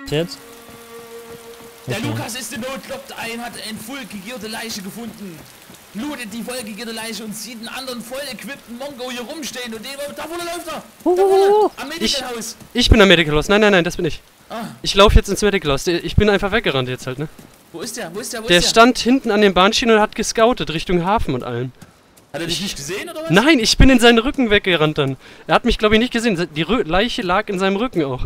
jetzt? Der Okay. Lukas ist in Not, kloppt ein, hat eine vollgegierte Leiche gefunden. Lootet die vollgegierte Leiche und sieht einen anderen voll equippten Mongo hier rumstehen und da vorne läuft er! Da vorne! Am Medical House! Ich bin am Medical House. Nein, nein, nein, das bin ich. Ah, Ich laufe jetzt ins Medical House. Ich bin einfach weggerannt jetzt halt, ne? wo ist der? Wo ist der? Wo Der ist der? stand hinten an den Bahnschienen und hat gescoutet Richtung Hafen und allem. Hat er dich nicht gesehen oder was? Nein, ich bin in seinen Rücken weggerannt dann. Er hat mich, glaube ich, nicht gesehen. Die Leiche lag in seinem Rücken auch.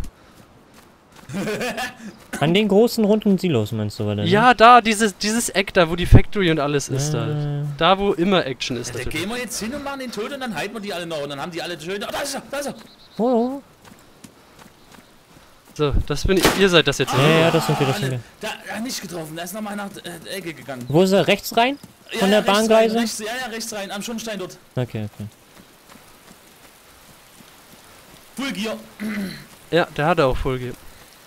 An den großen runden Silos meinst du, oder? Ja, da, dieses Eck da, wo die Factory und alles ist da. Da, wo immer Action ist. Da Natürlich. gehen wir jetzt hin und machen den tot und dann halten wir die alle noch und dann haben die alle schön. Oh, da ist er! Da ist er! Oh. So, das bin ich. Ihr seid das jetzt. Ja, das sind wir, das sind wir. Da hat nicht getroffen, da ist nochmal nach der Ecke gegangen. Wo ist er? Rechts rein? Von der rechts rein, Bahngleise? rechts, ja, rechts rein, am Schornstein dort. Okay, okay. Full Gear. Ja, der hatte auch Vollgeben.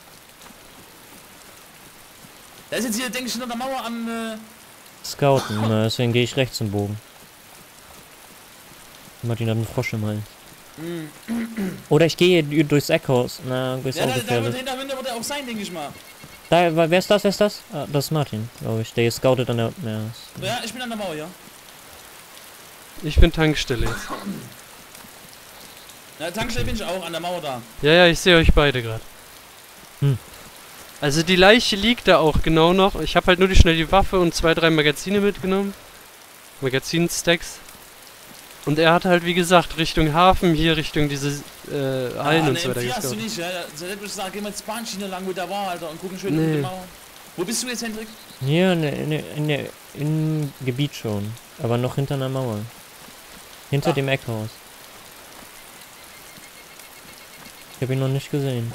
Der ist jetzt hier, denke ich, hinter der Mauer am. Scouten, na, deswegen gehe ich rechts im Bogen. Martin hat einen Frosch im Hals. Oder ich gehe durchs Eckhaus. Na, ist Ja, auch da gefährlich. wird er auch sein, denke ich mal. Da, wer ist das? Wer ist das? Ah, das ist Martin, glaube ich. Der scoutet an der. Ja, Ja, ich bin an der Mauer, ja. Ich bin Tankstelle jetzt. Na, Tankstelle bin ich auch, an der Mauer da. Ja, ja, ich sehe euch beide gerade. Also die Leiche liegt da auch genau noch. Ich habe halt nur schnell die Waffe und 2, 3 Magazine mitgenommen. Magazinstacks. Und er hat halt, wie gesagt, Richtung Hafen, hier Richtung diese Hallen und so weiter hast du geschaut. nicht, ja. Da hätte ich gesagt, gehen wir jetzt Bahnschiene lang, wo der war, Alter, und gucken schön über die Mauer. Wo bist du jetzt, Hendrik? Hier im Gebiet schon. Aber noch hinter einer Mauer. Hinter dem Eckhaus. Ich habe ihn noch nicht gesehen.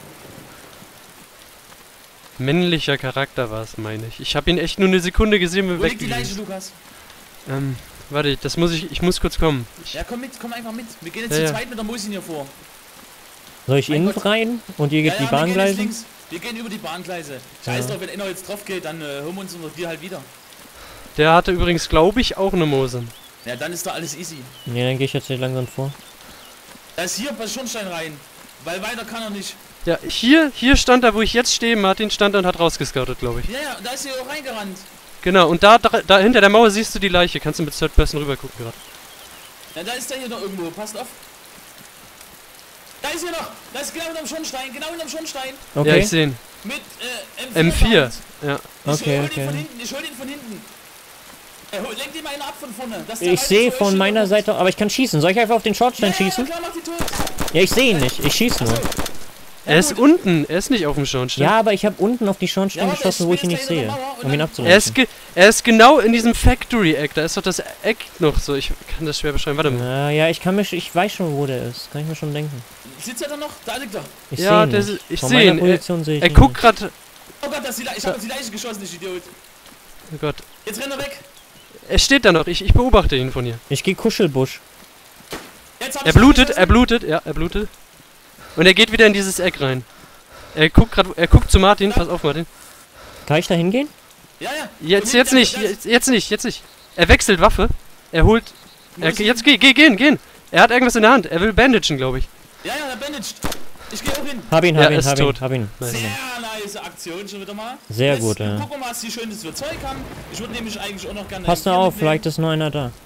Männlicher Charakter war es, meine ich. Ich habe ihn echt nur eine Sekunde gesehen, wenn Wo wir liegt die Leiche, Lukas? warte, ich muss kurz kommen. Ja, komm einfach mit. Wir gehen jetzt Ja, zu ja. zweit mit der Musin hier vor. Soll ich Mein innen Gott. rein und ihr geht die Wir gehen jetzt Bahngleise? links. Wir gehen über die Bahngleise. Scheiß drauf, wenn einer jetzt drauf geht, dann hören wir uns unter dir halt wieder. Der hatte übrigens, glaube ich, auch eine Mosin. Ja, dann ist da alles easy. Ne, dann gehe ich jetzt hier langsam vor. Da ist hier bei Schornstein rein. Weil weiter kann er nicht. Ja, hier stand er, wo ich jetzt stehe. Martin stand da und hat rausgescoutet, glaube ich. Ja, ja, da ist hier auch reingerannt. Genau, und da hinter der Mauer siehst du die Leiche. Kannst du mit Third Person rüber gucken gerade. Ja, da ist der hier noch irgendwo. Passt auf. Da ist hier noch. Da ist genau hinterm Schornstein. Genau hinterm Schornstein. Okay. Ja, ich sehe ihn. Mit M4. Ja. Okay, Ich hol ihn okay. von hinten. Ich hol ihn von hinten. Lenk ihm einen ab von vorne. dass der Ich weiß, sehe wo er von steht. meiner Seite, aber ich kann schießen. Soll ich einfach auf den Schornstein Ja, schießen? Ja, klar, mach die tot. Ja, ich sehe ihn nicht. Ich schieße nur. Er ist unten. Er ist nicht auf dem Schornstein. Ja, aber ich habe unten auf die Schornsteine Ja, geschossen, wo ich ihn nicht sehe. Um ihn Er abzulenken. ist genau in diesem Factory-Eck. Da ist doch das Eck noch so. Ich kann das schwer beschreiben. Warte mal. Ja, ich weiß schon, wo der ist. Kann ich mir schon denken. Sitzt er da noch? Da liegt er. Ich Ja, sehe ihn nicht. ich Von sehe meiner ihn. Position sehe ich Er ihn guckt nicht. gerade. Oh Gott, ich hab auf die Leiche geschossen, ich Idiot. Oh Gott. Jetzt rennt er weg. Er steht da noch. Ich beobachte ihn von hier. Ich gehe Kuschelbusch. Jetzt hab Er ich ihn blutet. geschossen. Er blutet. Ja, er blutet. Und er geht wieder in dieses Eck rein. Er guckt zu Martin. Pass auf, Martin. Kann ich da hingehen? Ja, ja. Jetzt Und nicht. Jetzt nicht. Er wechselt Waffe. Er holt. Jetzt gehen. Er hat irgendwas in der Hand. Er will bandagen, glaube ich. Ja, der bandaged. Ich gehe auch hin. Hab ihn. Er ist tot. Hab ihn. Nice. Sehr nice Aktion schon wieder mal. Sehr Jetzt gut, ja. Gucken wir mal, was die Schönes für Zeug haben. Ich würde nämlich eigentlich auch noch gerne... Passt einen nur auf, mitnehmen. vielleicht ist noch einer da.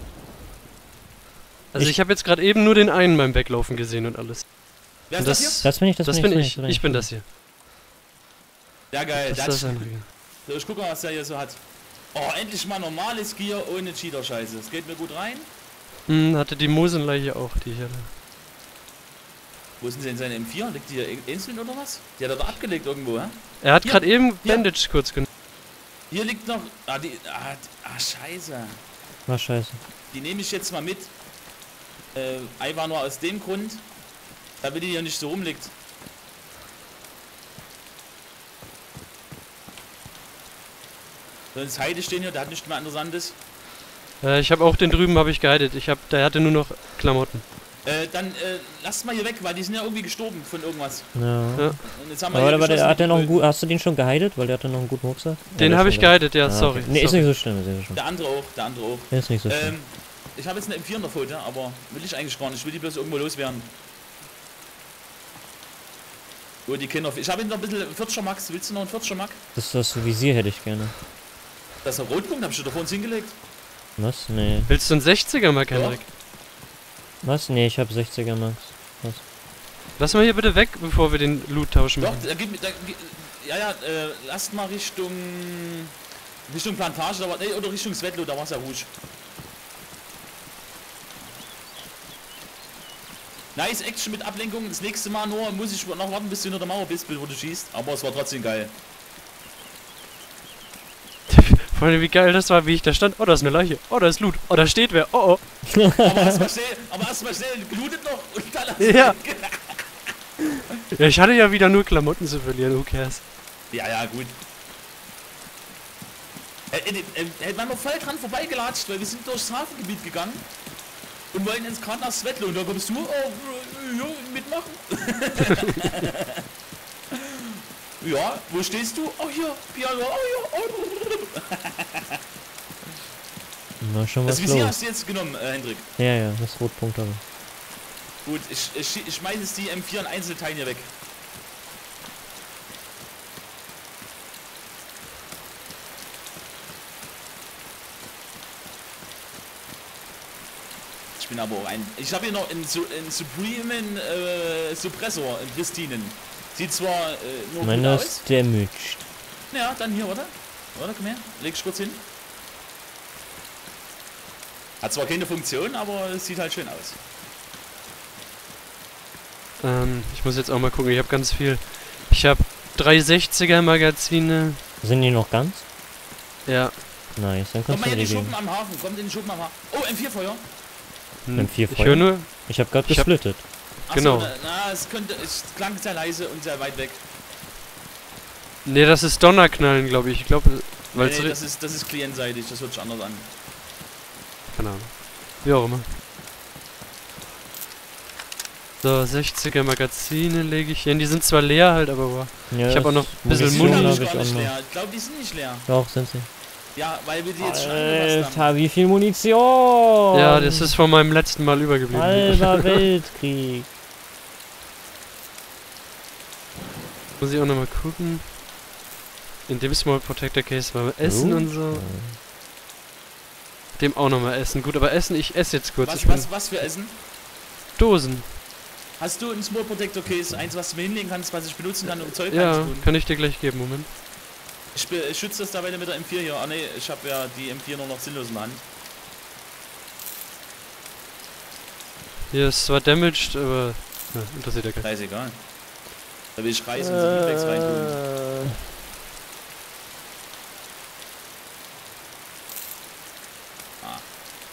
Also ich habe jetzt gerade eben nur den einen beim Weglaufen gesehen und alles. Wer Und ist das hier? Das bin ich, das bin ich. Ich bin das hier. Ja, geil. Das ist das andere. So, ich gucke mal, was der hier so hat. Oh, endlich mal normales Gear ohne Cheater-Scheiße. Es geht mir gut rein. Hatte die Mosenleiche auch, die hier. Wo ist denn seine M4? Liegt die hier einzeln oder was? Die hat er da abgelegt irgendwo, hä? Er hat Hier. gerade eben Hier. Bandage kurz genommen. Hier liegt noch... scheiße. War scheiße. Die nehme ich jetzt mal mit. Einfach nur aus dem Grund, damit die hier nicht so rumliegt. Sonst Heide stehen hier, der hat nichts mehr Interessantes. Ich habe auch den drüben habe ich geheiratet. Der hatte nur noch Klamotten. Dann lasst mal hier weg, weil die sind ja irgendwie gestorben von irgendwas. Ja. Ja. Und jetzt haben wir Aber hier der geschossen hat der noch einen mit gut. Hast du den schon geheilt? Weil der hatte noch einen guten Rucksack. Den Ja, habe der ich ist geheiratet, ja, Ah, sorry. okay. Nee, ist sorry. nicht so schlimm, ist nicht so schlimm. Der andere auch. Ist nicht so schlimm. Ich habe jetzt eine M4 in der Pfote, aber will ich eigentlich gar nicht. Ich will die bloß irgendwo loswerden. Oh, die Kinder. Ich habe noch ein bisschen 40er Max. Willst du noch einen 40er Max? Das Visier hätte ich gerne. Das ist ein Rotpunkt, hab ich dir da vorhin hingelegt. Was? Nee. Willst du einen 60er, Mark Ja. Henrik? Was? Nee, ich hab 60er Max. Was? Lass mal hier bitte weg, bevor wir den Loot tauschen. Doch, ja, lasst mal Richtung Plantage, nee, oder Richtung Svetlo, da war's ja ruhig. Nice Action mit Ablenkung. Das nächste Mal nur muss ich noch warten, bis du hinter der Mauer bist, bevor du schießt. Aber es war trotzdem geil. Vor allem, wie geil das war, wie ich da stand. Oh, da ist eine Leiche. Oh, da ist Loot. Oh, da steht wer. Oh, oh. Aber erstmal schnell gelootet noch und dann hast du Ja. Ja, ich hatte ja wieder nur Klamotten zu verlieren. Who cares? Ja, gut. Hätte man noch voll dran vorbeigelatscht, weil wir sind durchs Hafengebiet gegangen und wollten jetzt gerade nach Svetlo und da kommst du, ja, mitmachen. Ja, wo stehst du? Oh, hier, Piano, oh, ja, Na, schon Das was Visier los. hast du jetzt genommen, Hendrik. Ja, das Rotpunkt aber. Gut, ich schmeiße jetzt die M4 in Einzelteilen hier weg. Ich bin aber auch ein... Ich habe hier noch einen Supremen Suppressor, in Pristinen. Sieht zwar nur gut Meiner aus. ist damaged. Ja, dann hier, oder? Oder, komm her. Leg ich kurz hin. Hat zwar keine Funktion, aber es sieht halt schön aus. Ich muss jetzt auch mal gucken. Ich habe ganz viel. Ich habe 3 60er Magazine. Sind die noch ganz? Ja. Nice, dann Kommt kannst mal du in die den geben. Schuppen am Hafen. Kommt in den Schuppen am Hafen. Oh, M4-Feuer. M4 Ich Feuer? höre nur. Ich hab grad Ich hab- gesplittet. Genau. Es klang sehr leise und sehr weit weg. Nee, das ist Donnerknallen, glaube ich. Ich glaube, weil Nee, das ist klientseitig. Das hört sich anders an. keine Ahnung. Wie auch immer. So, 60er Magazine lege ich hin. Die sind zwar leer halt, aber wow. Ja, Ich hab auch noch ein bisschen Munition Muni. glaub hab ich auch noch. leer. Ich glaube, die sind nicht leer. Doch, sind sie. Ja, weil wir die jetzt schon angepasst haben. Alter, wie viel Munition! Ja, das ist von meinem letzten Mal übergeblieben. Halber Weltkrieg. Muss ich auch nochmal gucken. In dem Small Protector Case war Essen und so. Dem auch nochmal Essen. Gut, aber Essen, ich esse jetzt kurz. Ich bin Was für Essen? Dosen. Hast du ein Small Protector Case? Eins, was du mir hinlegen kannst, was ich benutzen kann, um Zeug Ja, reinzutun? kann ich dir gleich geben. Moment. Ich schütze das dabei mit der M4 hier. Ah ne, ich habe ja die M4 nur noch sinnlos in der Hand. Hier ist zwar damaged, aber ja, interessiert ja keinen. Scheißegal. Da will ich Reis und so Feedbacks reintun. Ah.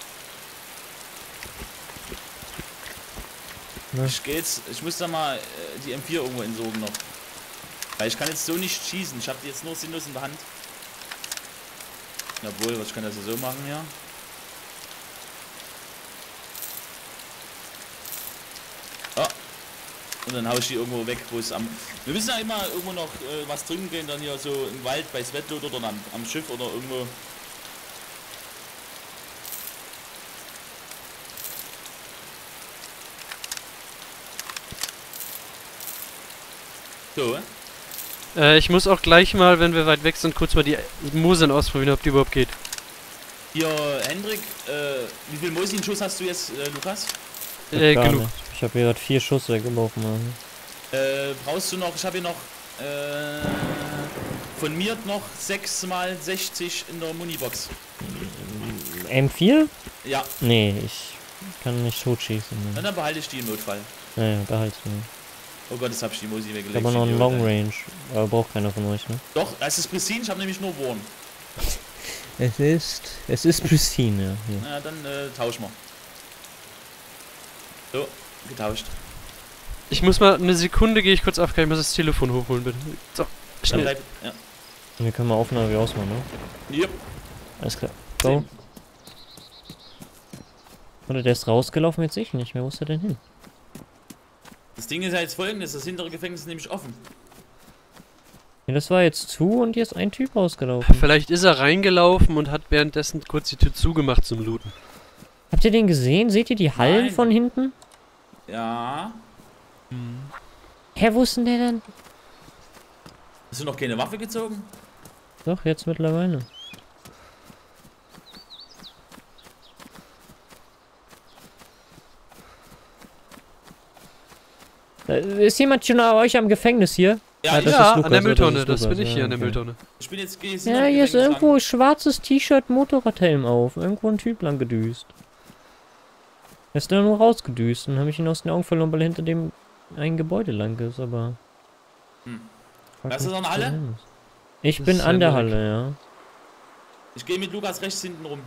Na? Ich muss da mal die M4 irgendwo entsorgen noch. Weil ich kann jetzt so nicht schießen. Ich habe die jetzt nur sinnlos in der Hand. Jawohl, was kann das hier so machen hier? Oh. Und dann hau ich die irgendwo weg, wo es am... Wir müssen ja immer irgendwo noch was trinken gehen, dann hier so im Wald bei Svetlo oder dann am Schiff oder irgendwo. So, Ich muss auch gleich mal, wenn wir weit weg sind, kurz mal die Mosin ausprobieren, ob die überhaupt geht. hier Hendrik, wie viel Mosin-Schuss hast du jetzt, Lukas? Gar Genug. nicht. Ich habe hier gerade 4 Schuss weggeworfen. Mann. Brauchst du noch, ich habe hier noch von mir noch 6 mal 60 in der Munibox. M4? Ja, Nee, ich kann nicht totschießen. na, Ne. dann behalte ich die im Notfall. Naja, behalt's mir. Oh Gott, jetzt habe ich die Mosi Ich weggelegt. habe noch einen Idiot, Long ey. Range. Aber braucht keiner von euch, ne? Doch, das ist pristine, ich habe nämlich nur Wurm. Es ist pristine, ja. Hier. Na, dann tauschen wir. So, getauscht. Ich muss mal eine Sekunde, gehe ich kurz auf, kann ich mal das Telefon hochholen, bitte. So, Dann schnell. bleib, ja. Hier können wir Aufnahme wie ausmachen, ne? Yep. Alles klar. Go. Oder der ist rausgelaufen, jetzt ich nicht mehr. Wo ist er denn hin? Das Ding ist ja jetzt folgendes, das hintere Gefängnis ist nämlich offen. Ja, das war jetzt zu und hier ist ein Typ rausgelaufen. Vielleicht ist er reingelaufen und hat währenddessen kurz die Tür zugemacht zum Looten. Habt ihr den gesehen? Seht ihr die Hallen Nein. von hinten? Ja. Hä, Hä, wo ist denn der denn? Hast du noch keine Waffe gezogen? Doch, jetzt mittlerweile. Ist jemand schon bei euch am Gefängnis hier? Ja, das Ja, ist Lukas, an der oder Mülltonne, das ist das bin Lukas, ich hier ja, an der okay. Mülltonne. Ich bin jetzt Ja, hier ist irgendwo schwarzes T-Shirt, Motorradhelm auf. Irgendwo ein Typ lang gedüst. Er ist da nur rausgedüst und habe ich ihn aus den Augen verloren, weil er hinter dem ein Gebäude lang ist, aber... Weißt du noch eine Halle? Ich Das bin ist an der Hendrik. Halle, ja. Ich gehe mit Lukas rechts hinten rum.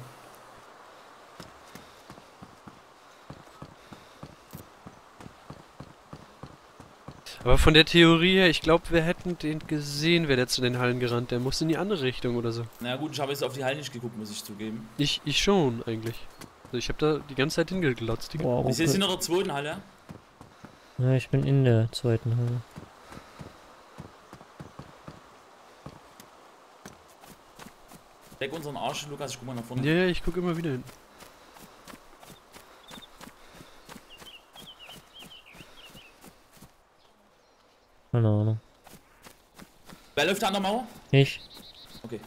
Aber von der Theorie her, ich glaube, wir hätten den gesehen, wäre der zu den Hallen gerannt. Der muss in die andere Richtung oder so. Na gut, ich habe jetzt auf die Halle nicht geguckt, muss ich zugeben. Ich schon, eigentlich. Also ich habe da die ganze Zeit hingeglotzt. Die Boah, Ich sehe in der zweiten Halle. ja, ich bin in der zweiten Halle. Deck unseren Arsch, Lukas, ich guck mal nach vorne. ja, ja, ich gucke immer wieder hin. Keine Ahnung. Wer läuft da an der Mauer? Ich. Okay.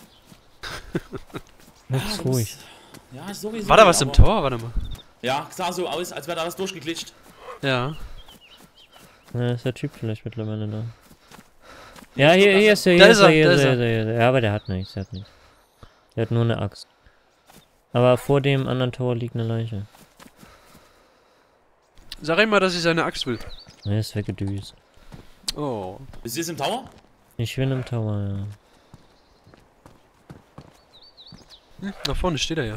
Jetzt du ruhig. bist- Ja, sowieso. War da was im aber- Tor? Warte mal. Ja, sah so aus, als wäre da was durchgeglitscht. Ja. Ja, ist der Typ vielleicht mittlerweile da. Ja, hier ist er, Da hier ist ist er, er, hier da ist ist er, er. hier ist er. Ja, aber der hat nichts, der hat nichts. Der hat nur eine Axt. Aber vor dem anderen Tor liegt eine Leiche. Sag ihm mal, dass ich seine Axt will. Er ist weggedüst. Oh. Bist du jetzt im Tower? Ich bin im Tower, ja. Da vorne steht er ja.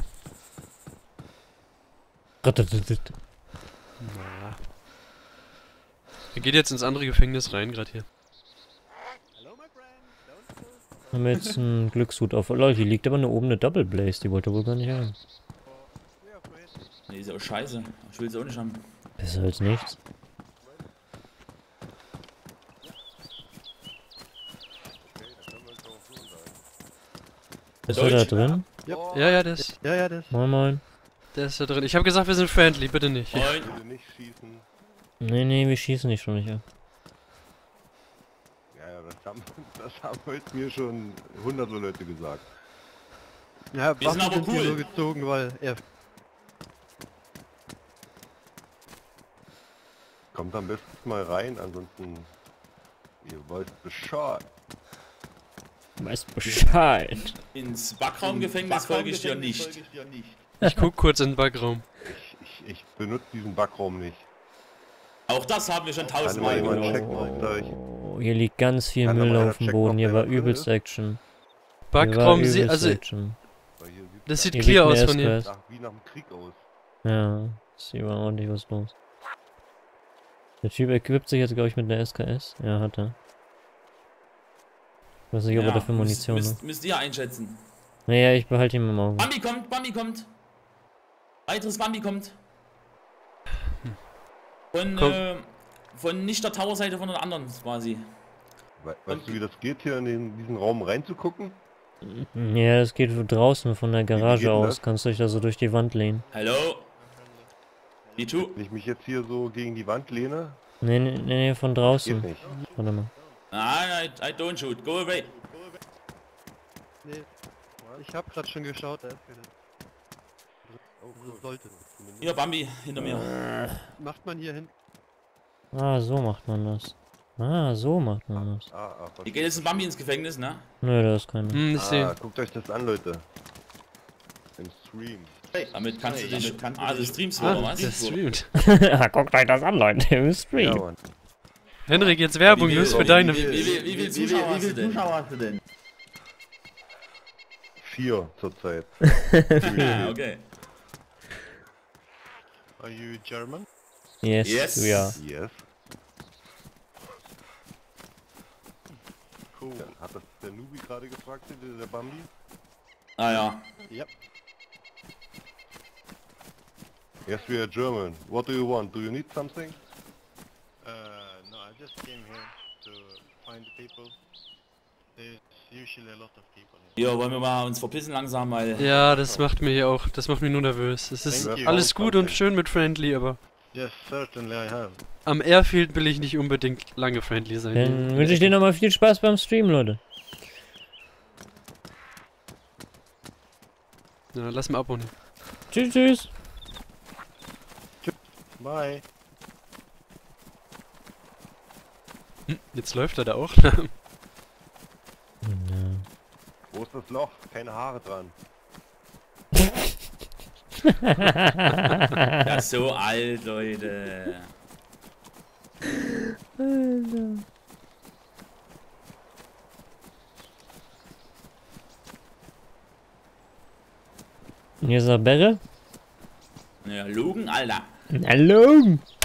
Ratatatat. Na. Er geht jetzt ins andere Gefängnis rein, gerade hier. Haben wir jetzt einen Glückshut auf. Leute, hier liegt aber nur oben eine Double Blaze, die wollte er wohl gar nicht haben. Nee, ist ja auch scheiße. Ich will sie auch nicht haben. Besser als nichts. Ist er da Deutsch? drin? Ja, ja, der ist Moin moin. da drin. Ich habe gesagt, wir sind friendly, bitte nicht. Moin. Bitte nicht schießen. Nee, nee, wir schießen nicht schon nicht ab. Ja, das haben heute mir schon hunderte Leute gesagt. Ja, Wir sind Waffen aber sind hier cool. nur gezogen, weil er... Kommt am besten mal rein, ansonsten ihr wollt Bescheid. Du weißt Bescheid. Ins Backraumgefängnis folge ich dir nicht. Ich guck kurz in den Backraum. Ich benutze diesen Backraum nicht. Auch das haben wir schon Kann mal tausendmal jemand gemacht. checken, ob da ich... Oh, hier liegt ganz viel Kann doch Müll mal auf dem checken, Boden. ob Hier der war da drin übelst ist. Action. Backraum, Hier war also Action. Weil hier sieht das sieht Hier clear liegt aus eine von hier. SKS. wie nach dem Krieg aus. Ja, ist hier war ordentlich was los. Der Typ equipt sich jetzt, glaube ich, mit einer SKS. Ja, hat er. Ich weiß nicht, ob er dafür Munition hat. müsst ihr einschätzen. Naja, ich behalte ihn im Auge. Bambi kommt, Bambi kommt. Weiteres Bambi kommt. Von, Komm. von nicht der Tower-Seite, von der anderen quasi. Weißt du, wie das geht, hier in diesen Raum reinzugucken? Ja, es geht draußen von der geht Garage denn aus. das? Kannst du dich da so durch die Wand lehnen. Hallo? Die tu. Wenn ich mich jetzt hier so gegen die Wand lehne, Nee, nee, nee, von geht draußen. nicht. Warte mal. Nein, I don't shoot. Go away. Nee, ich hab grad schon geschaut, da ist keiner. Also sollte. Hier, Bambi, hinter mir. Macht man hier hin. Ah, so macht man das. Ah, so macht man das. Hier geht jetzt ein Bambi ins Gefängnis, ne? Nö, da ist keiner. Hm, ich sehe. guckt euch das an, Leute. Im Stream. Damit kannst du dich... Ah, du streamst Ah, oder was? der streamt. Guckt euch das an, Leute, im Ja, Stream. Mann. Henrik, jetzt Werbung, Wie nur viel- für deine... Wie viele Zuschauer hast du denn? 4 zurzeit. Ah, okay. Are you German? Yes, Yes. ja. Yes. Cool. Hat das der Nubi gerade gefragt, der Bambi? Ah ja. Yep. Yes, we are German. What do you want? Do you need something? No, I just came here to find the people. There's usually a lot of people here. Hier, wollen wir mal uns verpissen langsam, weil... Ja, das macht mir hier auch, das macht mich nur nervös. Es ist Thank you. alles gut und schön mit Friendly, aber Yes, certainly I have. Am Airfield will ich nicht unbedingt lange friendly sein. Dann wünsche ich dir nochmal viel Spaß beim Stream, Leute. Ja, lass mal abonnieren. Tschüss, tschüss. Bye. Jetzt läuft er da auch. Wo ist das Loch? Keine Haare dran. Ja, so alt, Leute. Alter. Hier ist der Berre. Ja, Logan, Alter. Hallo.